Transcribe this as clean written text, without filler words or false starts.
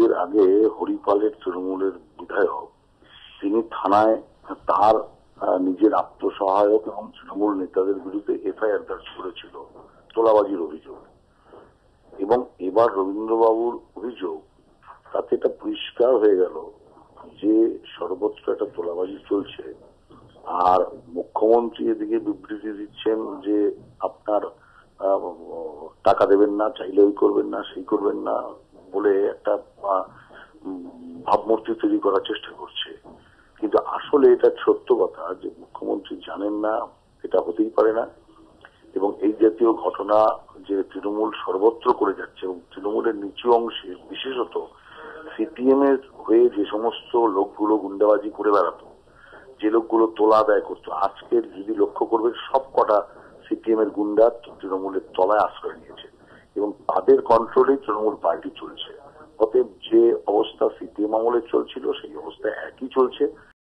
কিছুদিন আগে হরিপালের তৃণমূলের বিধায়ক তিনি থানায় তার নিজের আত্মসহায়ক এবং তৃণমূল নেতাদের বিরুদ্ধে এফআইআর দর্জ করেছিল তোলাবাজির অভিযোগ। এবং এবার রবীন্দ্রবাবুর অভিযোগ তাতে এটা পরিষ্কার হয়ে গেল যে সর্বত্র একটা তোলাবাজি চলছে। আর মুখ্যমন্ত্রী এদিকে বিবৃতি দিচ্ছেন যে আপনার টাকা দেবেন না, চাইলে ওই করবেন না, সেই করবেন না বলে একটা ভাবমূর্তি তৈরি করার চেষ্টা করছে। কিন্তু আসলে এটা সত্য কথা যে মুখ্যমন্ত্রী জানেন না, এটা হতেই পারে না। এবং এই জাতীয় ঘটনা যে তৃণমূল সর্বত্র করে যাচ্ছে এবং তৃণমূলের নিচু অংশে বিশেষত সিপিএম এর হয়ে যে সমস্ত লোকগুলো গুন্ডাবাজি করে বেড়াতো, যে লোকগুলো তোলা আদায় করতো, আজকের যদি লক্ষ্য করবে সব কটা সিপিএম এর গুন্ডা তৃণমূলের তলায় আশ্রয় নিয়েছে এবং তাদের কন্ট্রোলেই তৃণমূল পার্টি চলছে। অতএব যে অবস্থা সিপিএম আমলে চলছিল সেই অবস্থা একই চলছে।